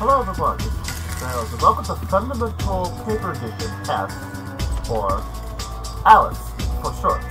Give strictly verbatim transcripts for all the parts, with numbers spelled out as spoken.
Hello everyone, this is Mister Sayless, and welcome to Fundamental Paper Edition Test, or Alice for short.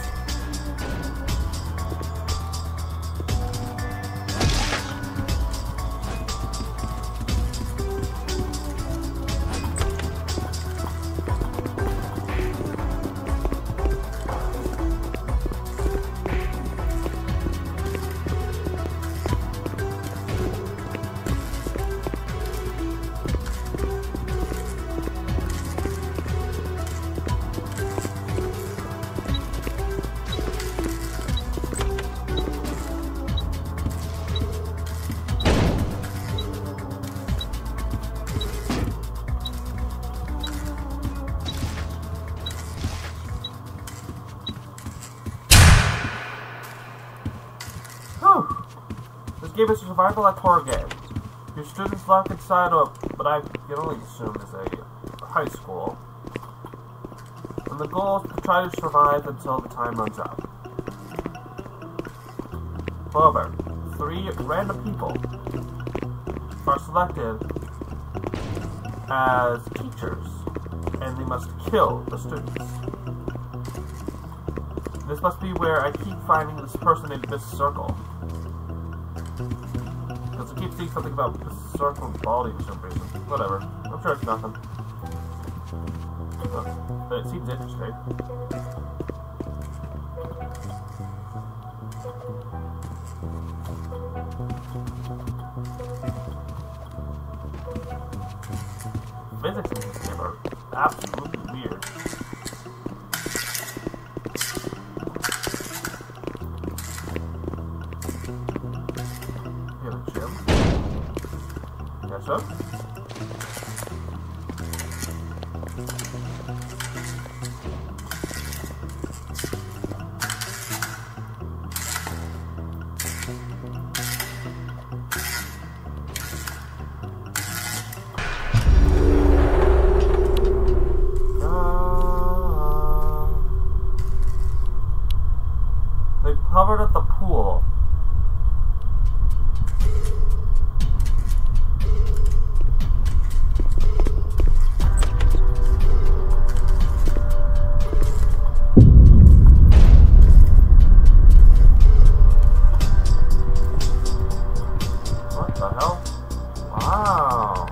This game is a survival like horror game. Your students lock inside of what I can only assume is a high school. And the goal is to try to survive until the time runs out. However, three random people are selected as teachers, and they must kill the students. This must be where I keep finding this person in this circle. Because I keep seeing something about this circle and quality for some reason. Whatever. I'm sure it's nothing. But it seems interesting. Physics in this game are absolutely weird. So? Uh, they hovered at the pool. What the hell? Wow.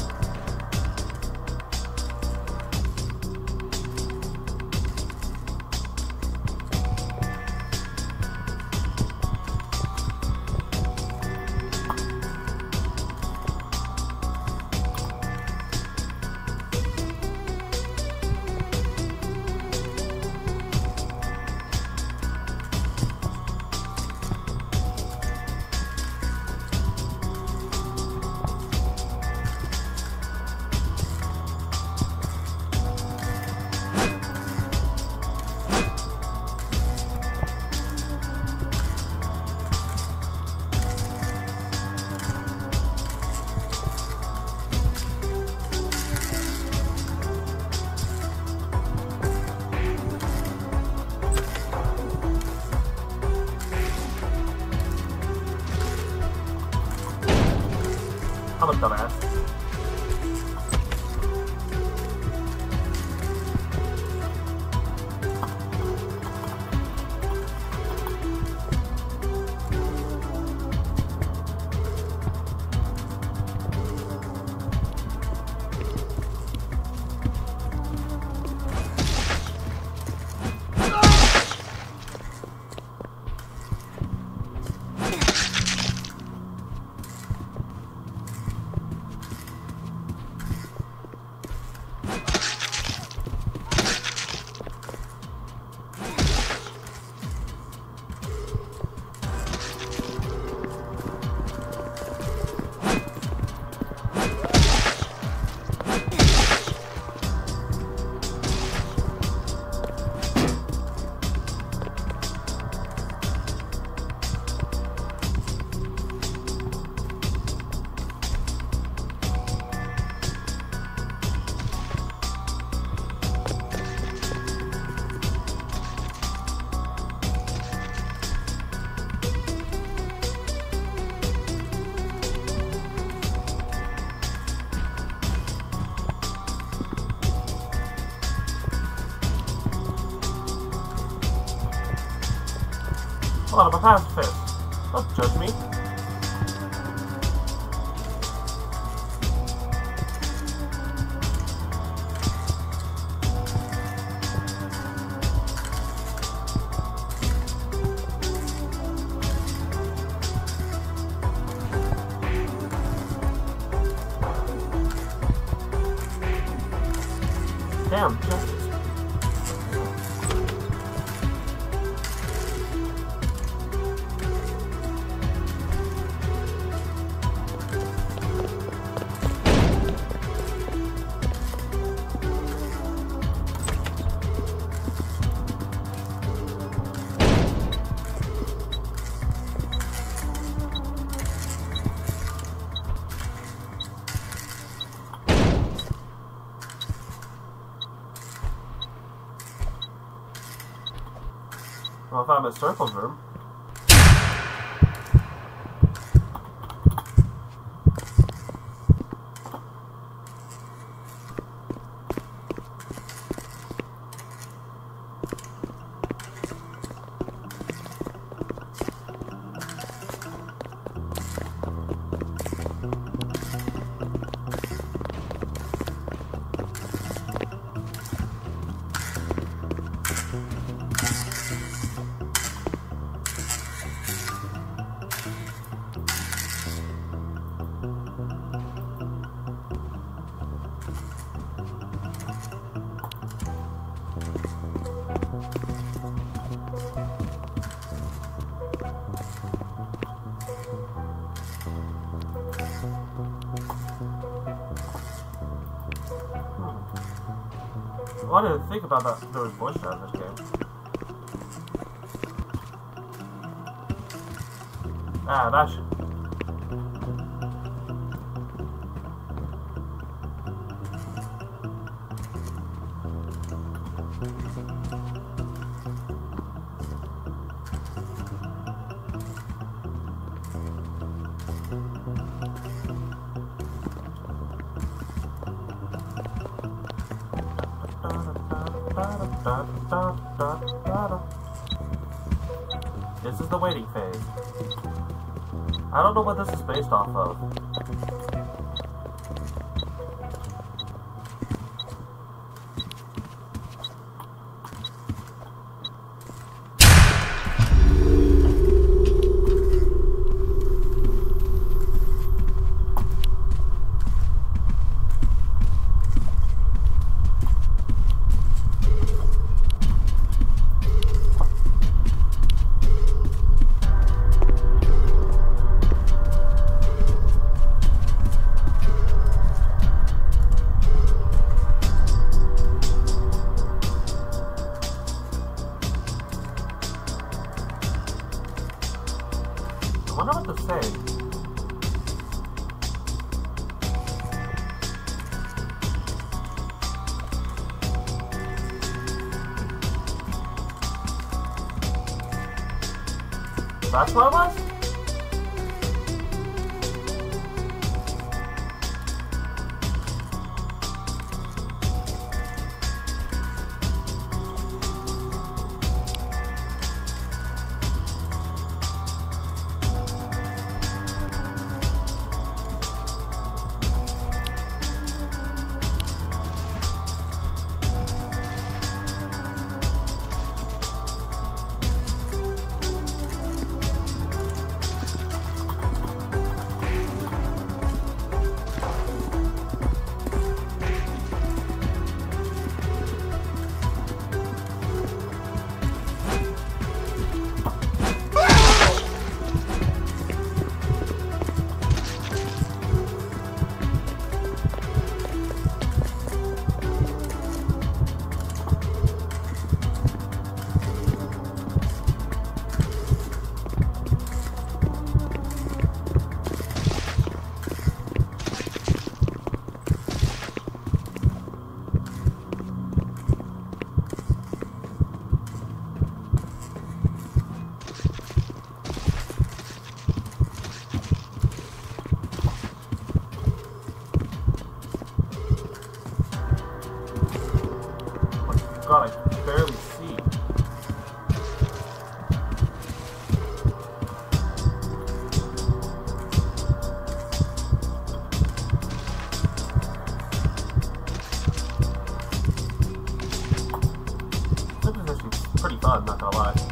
I'm a dumbass. Well, I'm a pacifist. Don't judge me. Damn, justice. Well, if I'm in Circle's room. Well, I didn't think about that. There was voice chat in this game. Ah, that should. This is the waiting phase. I don't know what this is based off of. I wonder what to say. That's what it was? God, I can barely see. fun, not gonna lie.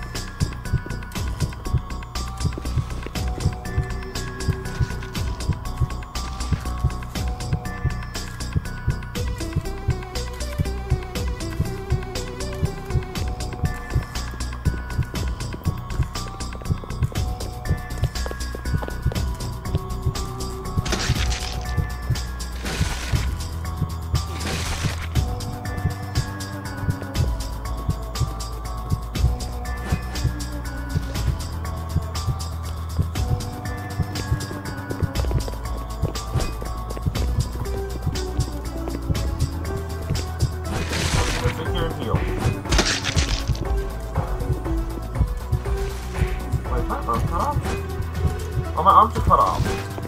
Oh, my arms are cut off.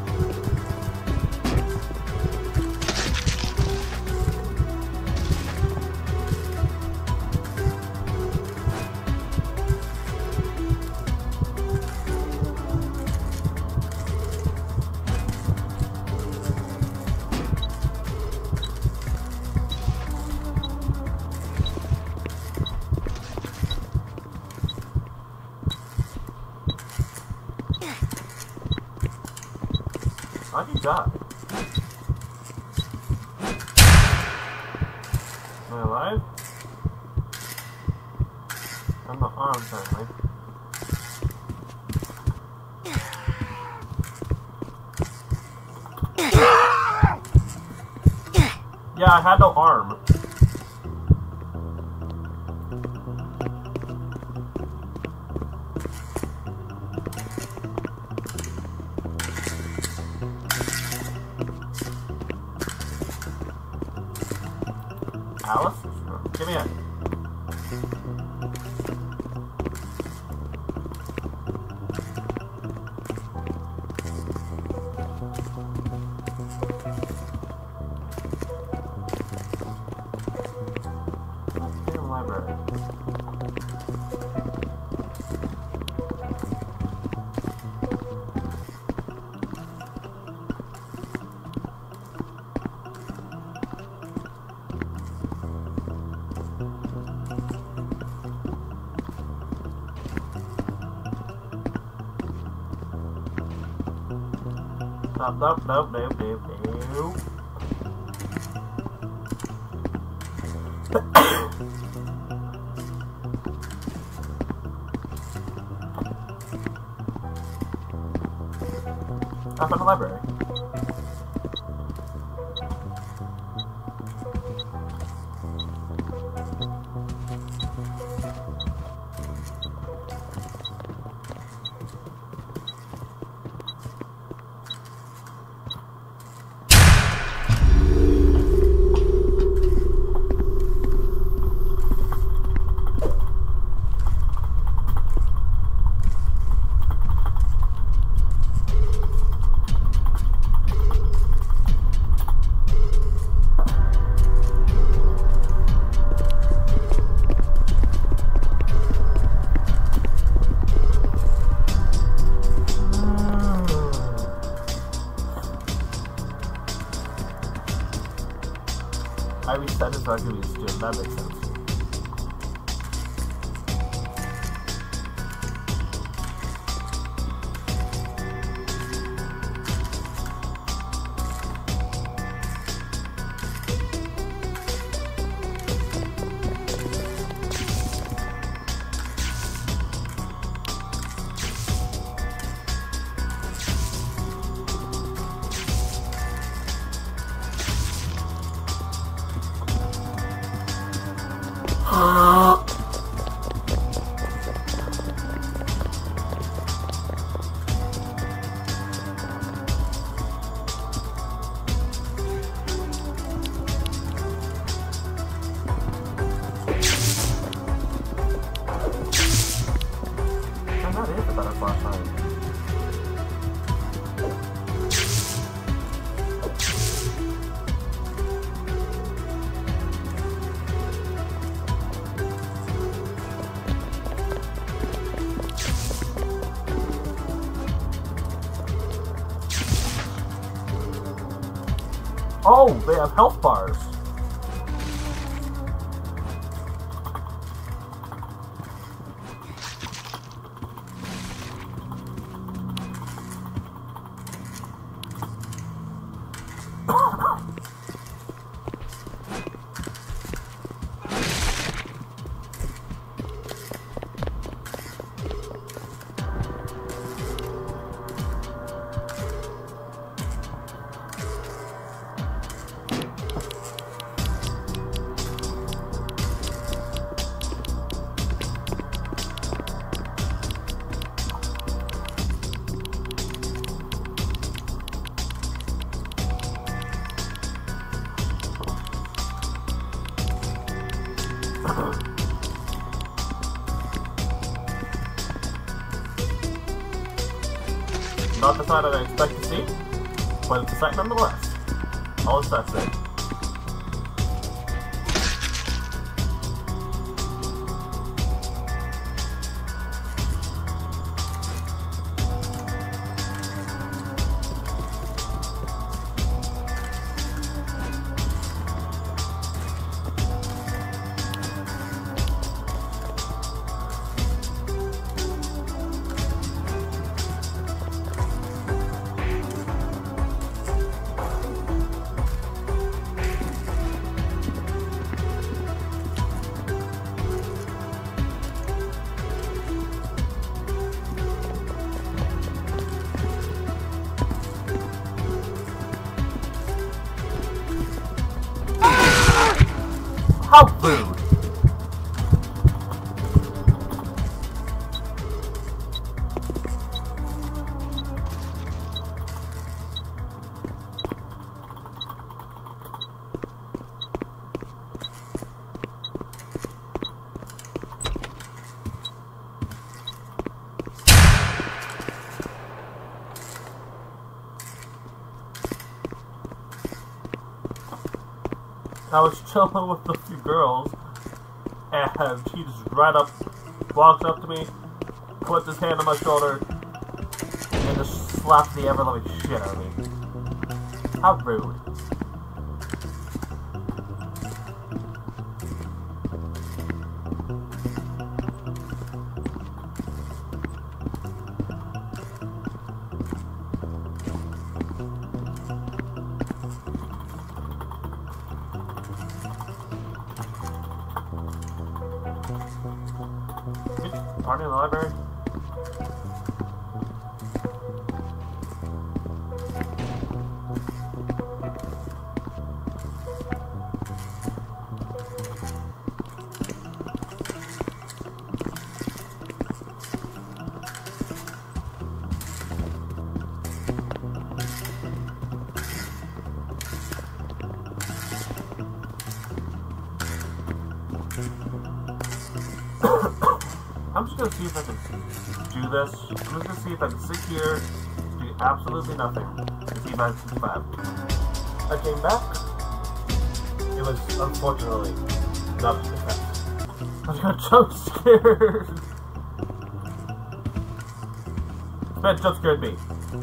How'd you die? Am I alive? I'm not armed, apparently. Yeah, I had no arm. Alice? Give me it. Damn library. Nope, nope, nope, nope, nope, nope. I found the library. I reset his argument, dude. That makes sense. Oh, they have health bars. Not the sight I expect to see, but it's a sight nonetheless. All is that say. How rude! I was chilling with a few girls, and he just right up, walks up to me, puts his hand on my shoulder, and just slaps the ever-loving shit out of me. How rude. Party in the library? I'm just gonna see if I can do this. I'm just gonna see if I can sit here, do absolutely nothing, and see if I can survive. I came back. It was unfortunately not a success. I got jump scared. This man jump scared me.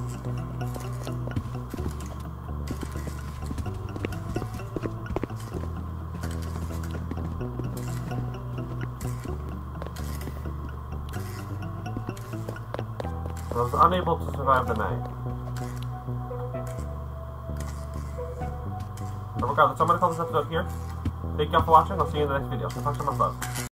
I was unable to survive the night. But regardless, I'm going to call this episode here. Thank you all for watching. I'll see you in the next video. So talk to myself.